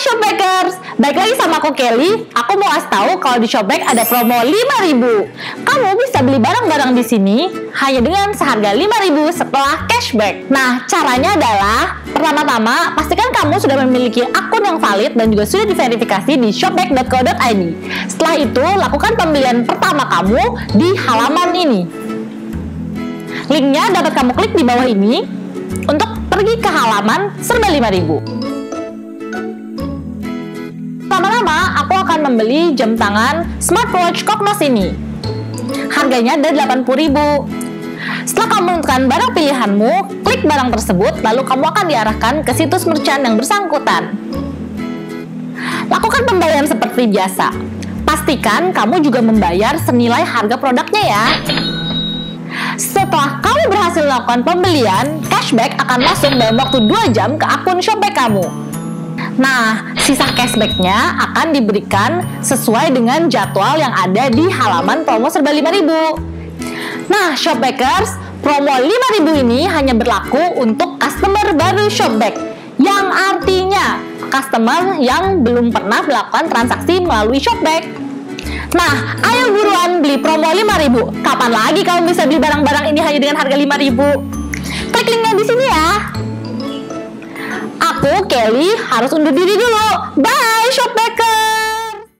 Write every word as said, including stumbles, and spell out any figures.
Shopbackers, balik lagi sama aku Kelly. Aku mau kasih tahu kalau di Shopback ada promo lima ribu. Kamu bisa beli barang-barang di sini hanya dengan seharga lima ribu setelah cashback. Nah, caranya adalah pertama-tama pastikan kamu sudah memiliki akun yang valid dan juga sudah diverifikasi di shopback dot co dot i d. Setelah itu, lakukan pembelian pertama kamu di halaman ini. Linknya dapat kamu klik di bawah ini untuk pergi ke halaman serba lima ribu. Pertama-tama, aku akan membeli jam tangan smartwatch Cognos ini. Harganya ada delapan puluh ribu. Setelah kamu menentukan barang pilihanmu, klik barang tersebut, lalu kamu akan diarahkan ke situs merchant yang bersangkutan. Lakukan pembayaran seperti biasa. Pastikan kamu juga membayar senilai harga produknya ya. Setelah kamu berhasil melakukan pembelian, cashback akan masuk dalam waktu dua jam ke akun Shopback kamu. Nah, sisa cashbacknya akan diberikan sesuai dengan jadwal yang ada di halaman promo serba lima ribu. Nah, Shopbackers, promo lima ribu ini hanya berlaku untuk customer baru Shopback, yang artinya customer yang belum pernah melakukan transaksi melalui Shopback. Nah, ayo buruan beli promo lima ribu. Kapan lagi kamu bisa beli barang-barang ini hanya dengan harga lima ribu? Klik linknya di sini ya. Aku, Kelly, harus undur diri dulu. Bye, Shopbackers!